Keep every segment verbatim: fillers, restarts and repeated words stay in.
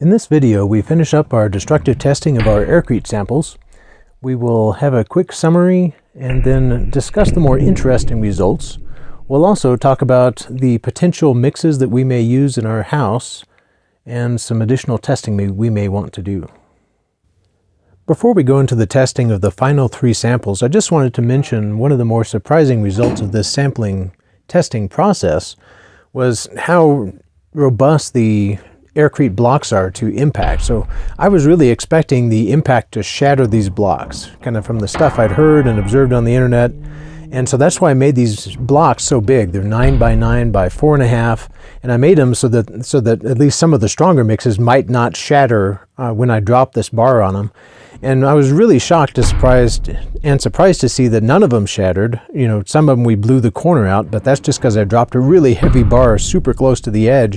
In this video, we finish up our destructive testing of our AIRCRETE samples. We will have a quick summary and then discuss the more interesting results. We'll also talk about the potential mixes that we may use in our house and some additional testing we, we may want to do. Before we go into the testing of the final three samples, I just wanted to mention one of the more surprising results of this sampling testing process was how robust the AIRCRETE blocks are to impact. So I was really expecting the impact to shatter these blocks, kind of from the stuff I'd heard and observed on the internet. And so that's why I made these blocks so big. They're nine by nine by four and a half. And I made them so that, so that at least some of the stronger mixes might not shatter uh, when I drop this bar on them. And I was really shocked and surprised, and surprised to see that none of them shattered. You know, some of them we blew the corner out, but that's just because I dropped a really heavy bar super close to the edge.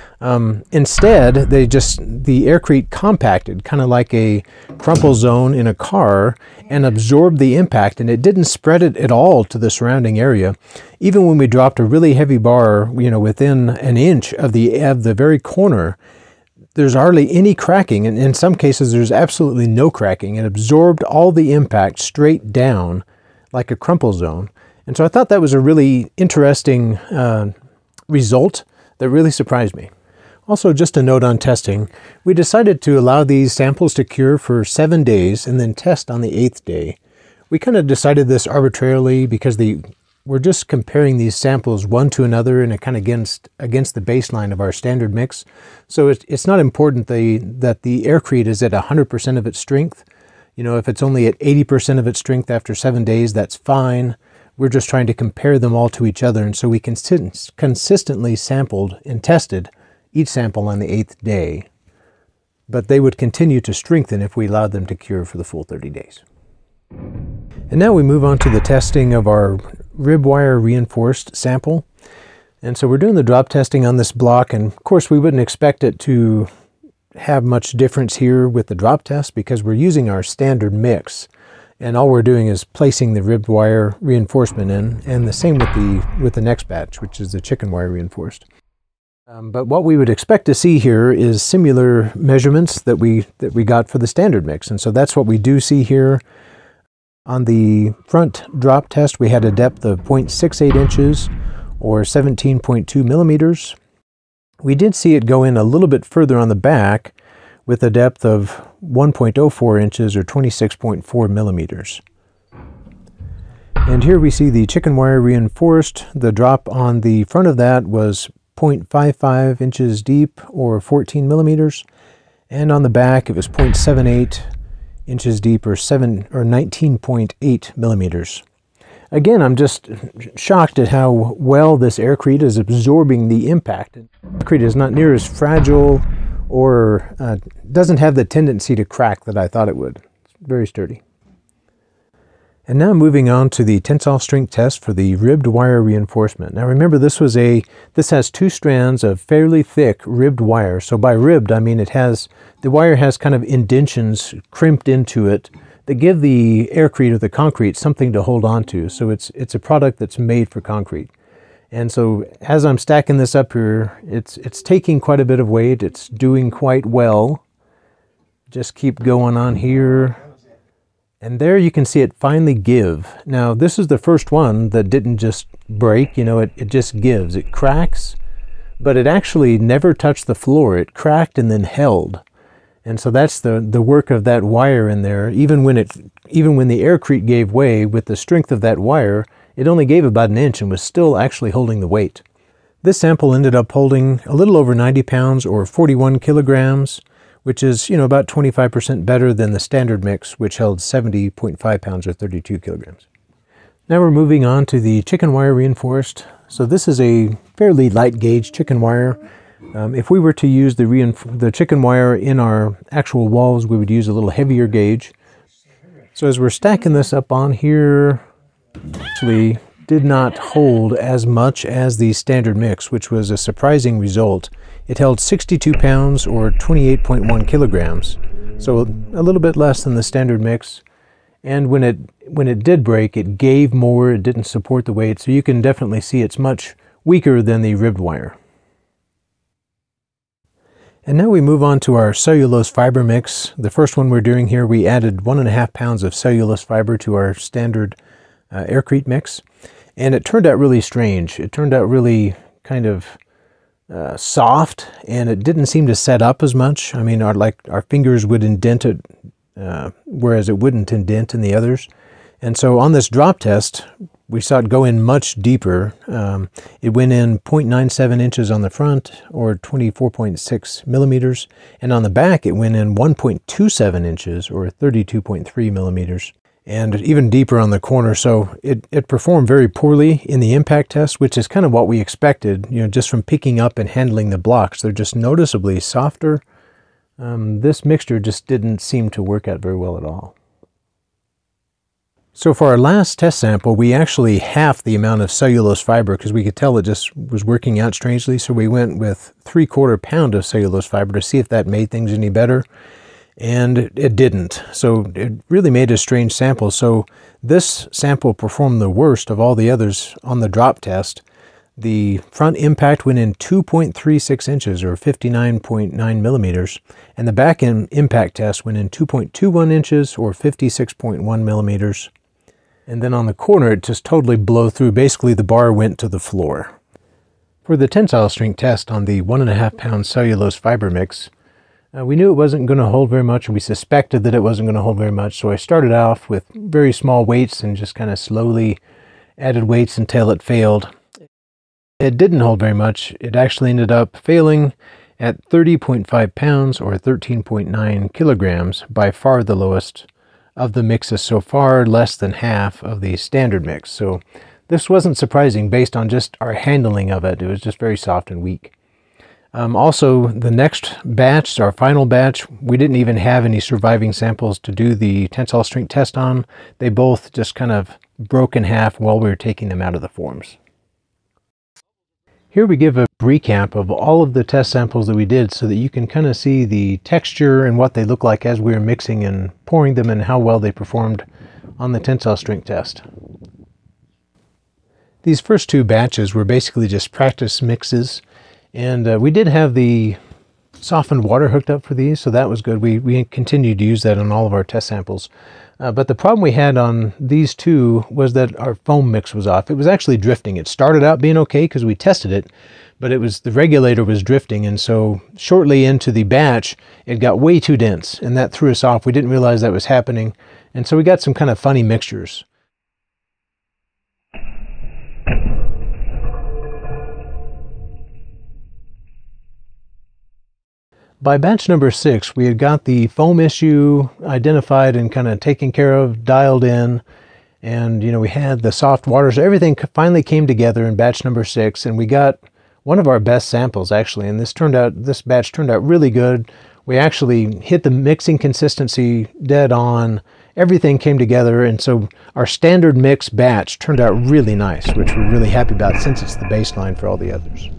Um, instead, they just, the AIRCRETE compacted, kind of like a crumple zone in a car, and absorbed the impact, and it didn't spread it at all to the surrounding area. Even when we dropped a really heavy bar, you know, within an inch of the, of the very corner, there's hardly any cracking, and in some cases there's absolutely no cracking. It absorbed all the impact straight down like a crumple zone. And so I thought that was a really interesting uh, result that really surprised me. Also, just a note on testing, we decided to allow these samples to cure for seven days and then test on the eighth day. We kind of decided this arbitrarily because the, we're just comparing these samples one to another and kind of against, against the baseline of our standard mix. So it, it's not important the, that the AIRCRETE is at one hundred percent of its strength. You know, if it's only at eighty percent of its strength after seven days, that's fine. We're just trying to compare them all to each other, and so we consist consistently sampled and tested each sample on the eighth day, but they would continue to strengthen if we allowed them to cure for the full thirty days. And now we move on to the testing of our rib wire reinforced sample. And so we're doing the drop testing on this block, and of course we wouldn't expect it to have much difference here with the drop test because we're using our standard mix. And all we're doing is placing the ribbed wire reinforcement in, and the same with the, with the next batch, which is the chicken wire reinforced. Um, but what we would expect to see here is similar measurements that we, that we got for the standard mix. And so that's what we do see here. On the front drop test, we had a depth of zero point six eight inches or seventeen point two millimeters. We did see it go in a little bit further on the back with a depth of one point zero four inches or twenty-six point four millimeters. And here we see the chicken wire reinforced. The drop on the front of that was zero point five five inches deep or fourteen millimeters. And on the back it was zero point seven eight inches deep or seven or nineteen point eight millimeters. Again, I'm just shocked at how well this AIRCRETE is absorbing the impact. AIRCRETE is not near as fragile or uh, doesn't have the tendency to crack that I thought it would. It's very sturdy. And now moving on to the tensile strength test for the ribbed wire reinforcement. Now remember, this was a this has two strands of fairly thick ribbed wire. So by ribbed, I mean it has the wire has kind of indentions crimped into it that give the AIRCRETE or the concrete something to hold on to. So it's it's a product that's made for concrete. And so as I'm stacking this up here, it's it's taking quite a bit of weight. It's doing quite well. Just keep going on here. And there you can see it finally give. Now this is the first one that didn't just break, you know, it, it just gives. It cracks, but it actually never touched the floor. It cracked and then held. And so that's the, the work of that wire in there. Even when it, even when the AIRCRETE gave way with the strength of that wire, it only gave about an inch and was still actually holding the weight. This sample ended up holding a little over ninety pounds or forty-one kilograms. Which is, you know, about twenty-five percent better than the standard mix, which held seventy point five pounds or thirty-two kilograms. Now we're moving on to the chicken wire reinforced. So this is a fairly light gauge chicken wire. Um, if we were to use the, the chicken wire in our actual walls, we would use a little heavier gauge. So as we're stacking this up on here, actually did not hold as much as the standard mix, which was a surprising result. It held sixty-two pounds or twenty-eight point one kilograms, so a little bit less than the standard mix. And when it when it did break, it gave more. It didn't support the weight, so you can definitely see it's much weaker than the ribbed wire. And now we move on to our cellulose fiber mix. The first one we're doing here, we added one and a half pounds of cellulose fiber to our standard uh, AIRCRETE mix. And it turned out really strange. It turned out really kind of uh, soft, and it didn't seem to set up as much. I mean, our, like our fingers would indent it, uh, whereas it wouldn't indent in the others. And so on this drop test, we saw it go in much deeper. Um, it went in zero point nine seven inches on the front, or twenty-four point six millimeters, and on the back it went in one point two seven inches, or thirty-two point three millimeters, and even deeper on the corner. So it, it performed very poorly in the impact test, which is kind of what we expected, you know, just from picking up and handling the blocks. They're just noticeably softer. Um, this mixture just didn't seem to work out very well at all. So for our last test sample, we actually halved the amount of cellulose fiber because we could tell it just was working out strangely. So we went with three quarter pound of cellulose fiber to see if that made things any better. And it didn't. So it really made a strange sample. So this sample performed the worst of all the others on the drop test. The front impact went in two point three six inches, or fifty-nine point nine millimeters, and the back end impact test went in two point two one inches, or fifty-six point one millimeters. And then on the corner, it just totally blew through. Basically, the bar went to the floor. For the tensile strength test on the one and a half pound cellulose fiber mix, uh, we knew it wasn't going to hold very much, and we suspected that it wasn't going to hold very much. So I started off with very small weights and just kind of slowly added weights until it failed. It didn't hold very much. It actually ended up failing at thirty point five pounds, or thirteen point nine kilograms, by far the lowest of the mixes so far, less than half of the standard mix. So this wasn't surprising based on just our handling of it. It was just very soft and weak. Um, also, the next batch, our final batch, we didn't even have any surviving samples to do the tensile strength test on. They both just kind of broke in half while we were taking them out of the forms. Here we give a recap of all of the test samples that we did so that you can kind of see the texture and what they look like as we were mixing and pouring them, and how well they performed on the tensile strength test. These first two batches were basically just practice mixes, and uh, we did have the softened water hooked up for these, so that was good. We, we continued to use that on all of our test samples. Uh, but the problem we had on these two was that our foam mix was off. It was actually drifting. It started out being okay because we tested it, but it was the regulator was drifting, and so shortly into the batch, it got way too dense, and that threw us off. We didn't realize that was happening, and so we got some kind of funny mixtures. By batch number six, we had got the foam issue identified and kind of taken care of, dialed in, and you know, we had the soft water, so everything finally came together in batch number six, and we got one of our best samples actually, and this turned out, this batch turned out really good. We actually hit the mixing consistency dead on. Everything came together, and so our standard mix batch turned out really nice, which we're really happy about since it's the baseline for all the others.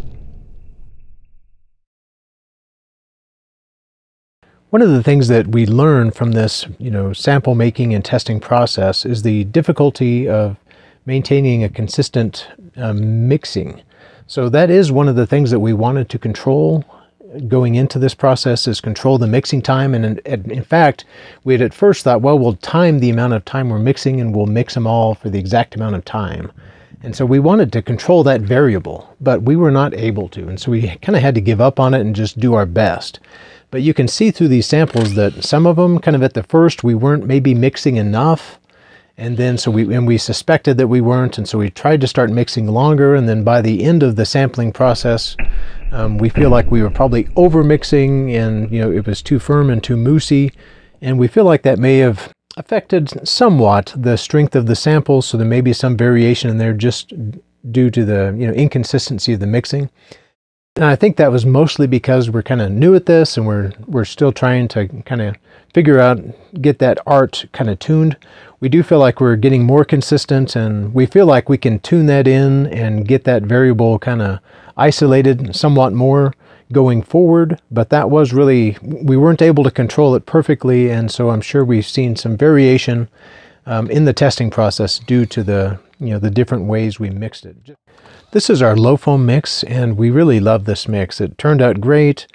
One of the things that we learned from this, you know, sample making and testing process is the difficulty of maintaining a consistent um, mixing. So that is one of the things that we wanted to control going into this process, is control the mixing time. And in, in fact, we had at first thought, well, we'll time the amount of time we're mixing and we'll mix them all for the exact amount of time. And so we wanted to control that variable, but we were not able to. And so we kind of had to give up on it and just do our best. But you can see through these samples that some of them, kind of at the first, we weren't maybe mixing enough. And then so we, and we suspected that we weren't, and so we tried to start mixing longer, and then by the end of the sampling process, um, we feel like we were probably over mixing, and you know, it was too firm and too moussey, and we feel like that may have affected somewhat the strength of the samples, so there may be some variation in there just due to the, you know, inconsistency of the mixing. And I think that was mostly because we're kind of new at this, and we're we're still trying to kind of figure out, get that art kind of tuned. We do feel like we're getting more consistent, and we feel like we can tune that in and get that variable kind of isolated somewhat more going forward. But that was really, we weren't able to control it perfectly, and so I'm sure we've seen some variation um, in the testing process due to the, you know, the different ways we mixed it. This is our low foam mix, and we really love this mix. It turned out great.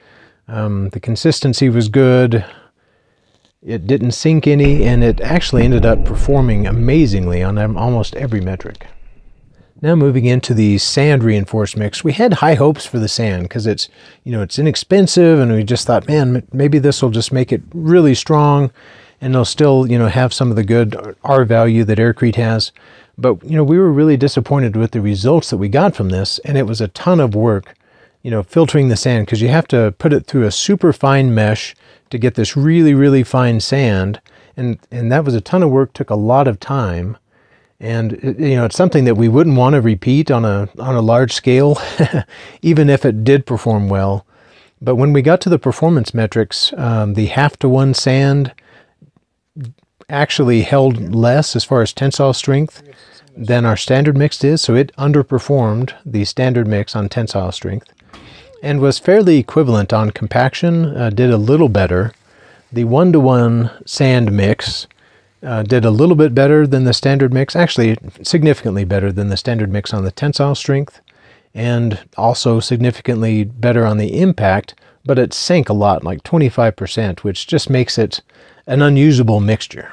Um, the consistency was good. It didn't sink any, and it actually ended up performing amazingly on almost every metric. Now moving into the sand reinforced mix, we had high hopes for the sand because it's, you know, it's inexpensive, and we just thought, man, maybe this will just make it really strong, and it'll still, you know, have some of the good R value that AIRCRETE has. But, you know, we were really disappointed with the results that we got from this, and it was a ton of work, you know, filtering the sand, because you have to put it through a super fine mesh to get this really, really fine sand. And, and that was a ton of work, took a lot of time. And, it, you know, it's something that we wouldn't want to repeat on a, on a large scale, even if it did perform well. But when we got to the performance metrics, um, the half to one sand actually held less as far as tensile strength than our standard mix is. So it underperformed the standard mix on tensile strength, and was fairly equivalent on compaction, uh, did a little better. The one-to-one sand mix uh, did a little bit better than the standard mix, actually significantly better than the standard mix on the tensile strength, and also significantly better on the impact, but it sank a lot, like twenty-five percent, which just makes it an unusable mixture.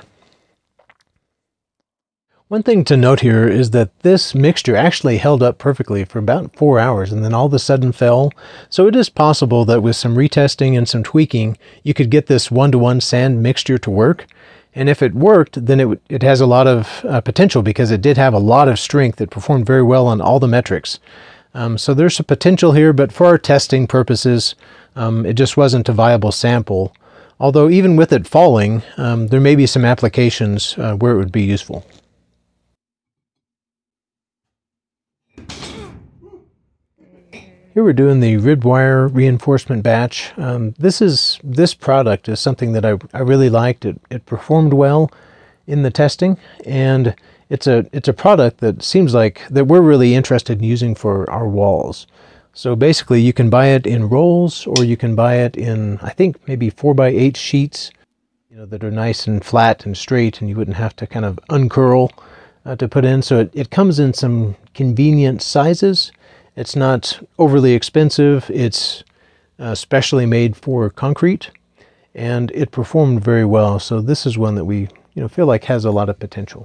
One thing to note here is that this mixture actually held up perfectly for about four hours and then all of a sudden fell. So it is possible that with some retesting and some tweaking, you could get this one-to-one sand mixture to work. And if it worked, then it, it has a lot of uh, potential, because it did have a lot of strength. It performed very well on all the metrics. Um, so there's a potential here, but for our testing purposes, um, it just wasn't a viable sample. Although even with it falling, um, there may be some applications uh, where it would be useful. Here we're doing the ribbed wire reinforcement batch. Um, this is this product is something that I, I really liked. It, it performed well in the testing, and it's a it's a product that seems like that we're really interested in using for our walls. So basically, you can buy it in rolls, or you can buy it in, I think, maybe four by eight sheets, you know, that are nice and flat and straight, and you wouldn't have to kind of uncurl uh, to put in. So it, it comes in some convenient sizes. It's not overly expensive. It's uh, specially made for concrete, and it performed very well. So this is one that we, you know, feel like has a lot of potential.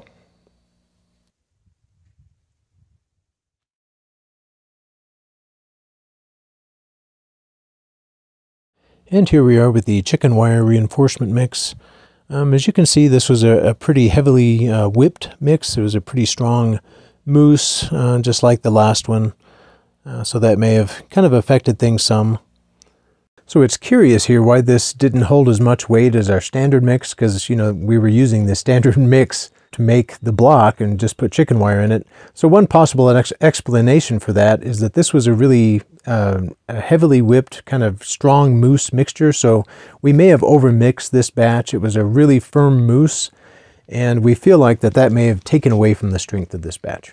And here we are with the chicken wire reinforcement mix. Um, as you can see, this was a, a pretty heavily uh, whipped mix. It was a pretty strong mousse, uh, just like the last one. Uh, so that may have kind of affected things some. So it's curious here why this didn't hold as much weight as our standard mix, because, you know, we were using the standard mix to make the block and just put chicken wire in it. So one possible ex explanation for that is that this was a really uh, a heavily whipped kind of strong mousse mixture. So we may have overmixed this batch. It was a really firm mousse, and we feel like that that may have taken away from the strength of this batch.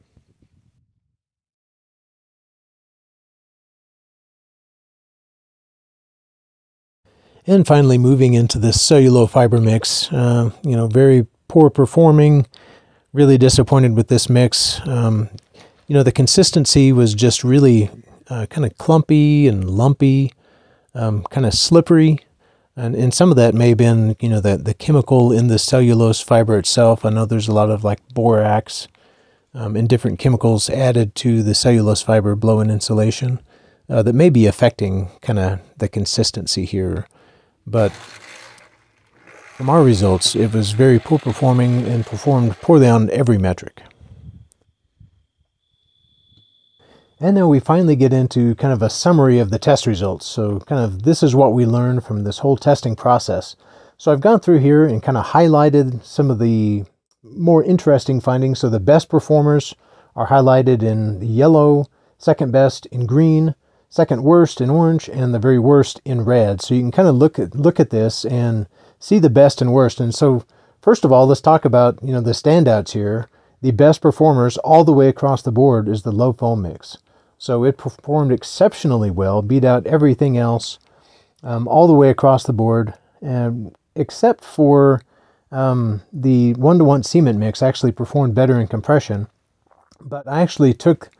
And finally, moving into this cellulose fiber mix, uh, you know, very poor performing, really disappointed with this mix. Um, you know, the consistency was just really uh, kind of clumpy and lumpy, um, kind of slippery. And, and some of that may have been, you know, the, the chemical in the cellulose fiber itself. I know there's a lot of like borax um, and different chemicals added to the cellulose fiber blow-in insulation uh, that may be affecting kind of the consistency here. But from our results, it was very poor performing and performed poorly on every metric. And now we finally get into kind of a summary of the test results. So kind of this is what we learned from this whole testing process. So I've gone through here and kind of highlighted some of the more interesting findings. So the best performers are highlighted in yellow, second best in green, second worst in orange, and the very worst in red. So you can kind of look at look at this and see the best and worst. And so first of all, let's talk about, you know, the standouts here. The best performers all the way across the board is the low foam mix. So it performed exceptionally well, beat out everything else um, all the way across the board, and except for um, the one-to-one cement mix actually performed better in compression. But I actually took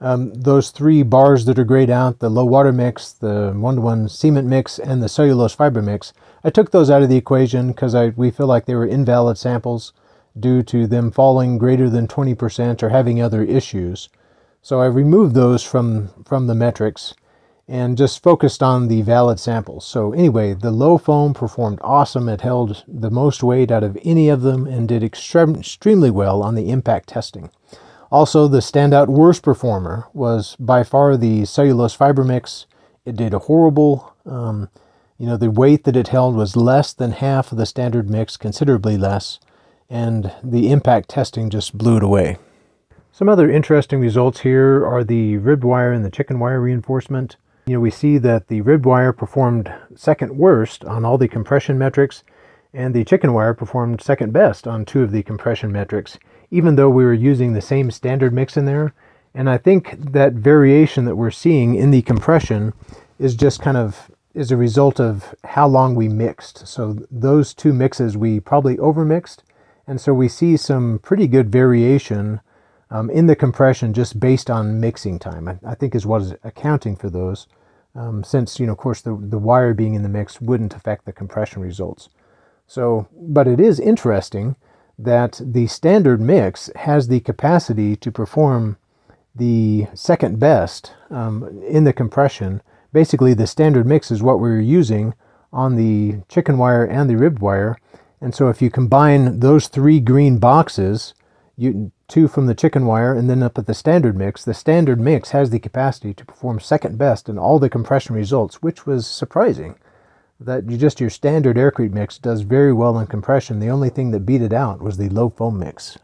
Um, those three bars that are grayed out, the low water mix, the one-to-one cement mix, and the cellulose fiber mix, I took those out of the equation because I we feel like they were invalid samples due to them falling greater than twenty percent or having other issues. So I removed those from, from the metrics and just focused on the valid samples. So anyway, the low foam performed awesome. It held the most weight out of any of them and did extrem extremely well on the impact testing. Also, the standout worst performer was by far the cellulose fiber mix. It did a horrible, um, you know, the weight that it held was less than half of the standard mix, considerably less, and the impact testing just blew it away. Some other interesting results here are the ribbed wire and the chicken wire reinforcement. You know, we see that the ribbed wire performed second worst on all the compression metrics, and the chicken wire performed second best on two of the compression metrics, even though we were using the same standard mix in there. And I think that variation that we're seeing in the compression is just kind of is a result of how long we mixed. So those two mixes we probably overmixed, and so we see some pretty good variation um, in the compression just based on mixing time. I, I think is what is accounting for those, um, since, you know, of course, the, the wire being in the mix wouldn't affect the compression results. So, but it is interesting that the standard mix has the capacity to perform the second best um, in the compression. Basically, the standard mix is what we're using on the chicken wire and the ribbed wire. And so if you combine those three green boxes, you, two from the chicken wire and then up at the standard mix, the standard mix has the capacity to perform second best in all the compression results, which was surprising. That you just your standard AIRCRETE mix does very well in compression. The only thing that beat it out was the low foam mix.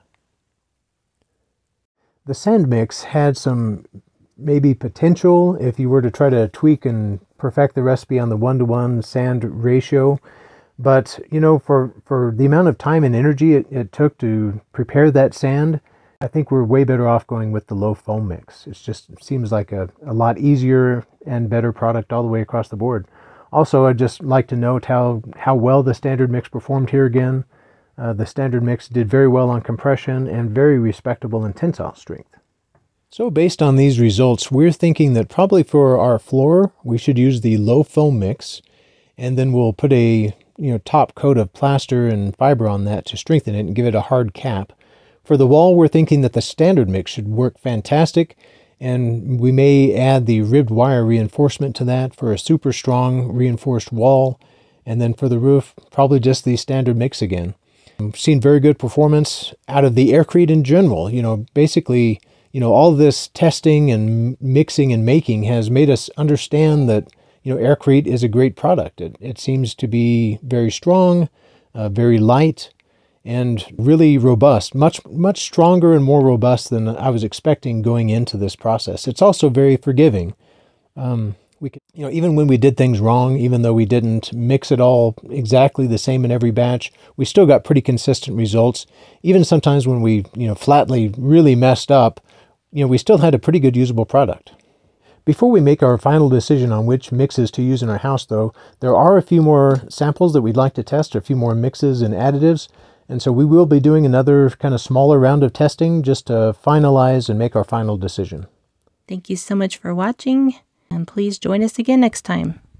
The sand mix had some maybe potential if you were to try to tweak and perfect the recipe on the one-to-one sand ratio. But, you know, for, for the amount of time and energy it, it took to prepare that sand, I think we're way better off going with the low foam mix. It just seems like a, a lot easier and better product all the way across the board. Also, I'd just like to note how, how well the standard mix performed here again. Uh, the standard mix did very well on compression and very respectable in tensile strength. So based on these results, we're thinking that probably for our floor, we should use the low foam mix, and then we'll put a you know top coat of plaster and fiber on that to strengthen it and give it a hard cap. For the wall, we're thinking that the standard mix should work fantastic, and we may add the ribbed wire reinforcement to that for a super strong reinforced wall. And then for the roof, probably just the standard mix again. We've seen very good performance out of the AIRCRETE in general. You know, basically, you know, all this testing and mixing and making has made us understand that, you know, AIRCRETE is a great product. It, it seems to be very strong, uh, very light, and really robust, much, much stronger and more robust than I was expecting going into this process. It's also very forgiving. Um, we could, you know, even when we did things wrong, even though we didn't mix it all exactly the same in every batch, we still got pretty consistent results. Even sometimes when we, you know, flatly really messed up, you know, we still had a pretty good usable product. Before we make our final decision on which mixes to use in our house, though, there are a few more samples that we'd like to test, a few more mixes and additives. And so we will be doing another kind of smaller round of testing just to finalize and make our final decision. Thank you so much for watching, and please join us again next time.